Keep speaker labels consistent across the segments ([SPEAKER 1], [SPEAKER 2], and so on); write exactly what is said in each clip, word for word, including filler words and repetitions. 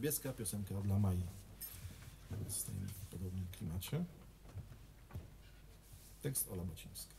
[SPEAKER 1] Sobieska, piosenka dla Mai. Stoimy w podobnym klimacie. Tekst Ola Bocińska.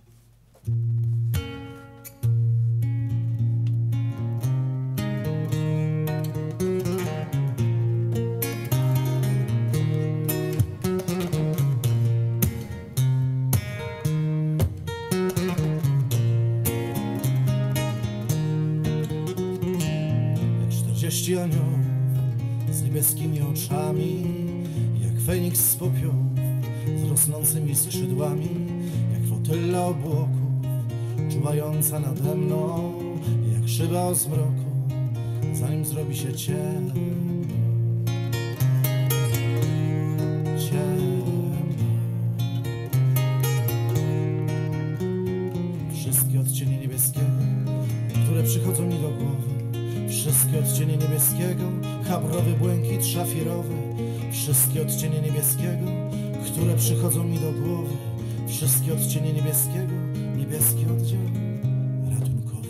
[SPEAKER 2] czterdzieści aniołów z niebieskimi oczami, jak Feniks z popiołów, z rosnącymi skrzydłami, jak flotylla obłoków, czuwająca nade mną, jak szyba o zmroku, zanim zrobi się ciemno. Ciemno. Wszystkie odcienie niebieskiego, które przychodzą mi do głowy, wszystkie odcienie niebieskiego, chabrowy, błękit, szafirowy, wszystkie odcienie niebieskiego, które przychodzą mi do głowy, wszystkie odcienie niebieskiego, niebieski oddział ratunkowy.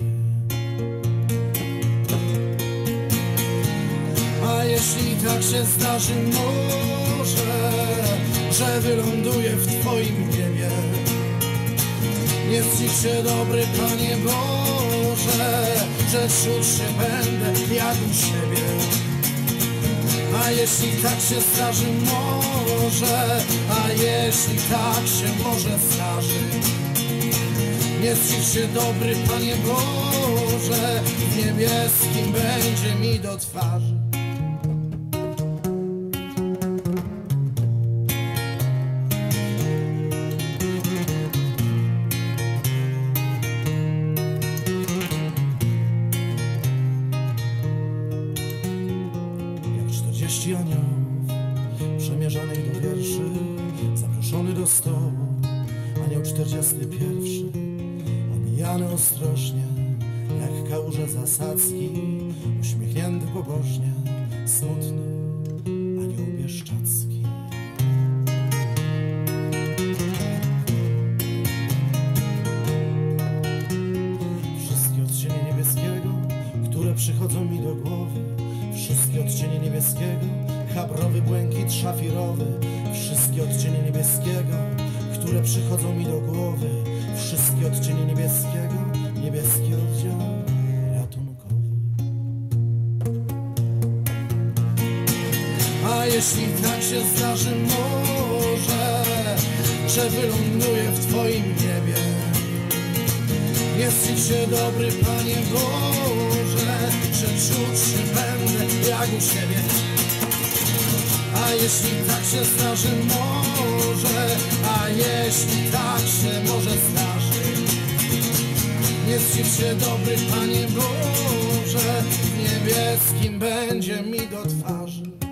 [SPEAKER 2] A jeśli tak się zdarzy może, że wyląduję w Twoim niebie, nie zdziw się, dobry Panie Boże, że czuć się będę jak u siebie. A jeśli tak się zdarzy może, a jeśli tak się może zdarzy, nie zdziw się, dobry Panie Boże, w niebieskim będzie mi do twarzy. czterdzieści aniołów przemierzanych do wierszy, zaproszony do stołu, anioł czterdziesty pierwszy, omijany ostrożnie, jak kałuże zasadzki, uśmiechnięty pobożnie, smutny anioł bieszczacki. Wszystkie odcienie niebieskiego, które przychodzą mi do głowy, wszystkie odcienie niebieskiego, chabrowy, błękit, szafirowy, wszystkie odcienie niebieskiego, które przychodzą mi do głowy, wszystkie odcienie niebieskiego, niebieski oddział ratunkowy. A jeśli tak się zdarzy może, że wyląduję w Twoim niebie, nie zdziw się, dobry Panie Boże, że czuć się będę jak u siebie. A jeśli tak się zdarzy może, a jeśli tak się może zdarzy, nie zdziw się, dobry Panie Boże, w niebieskim będzie mi do twarzy.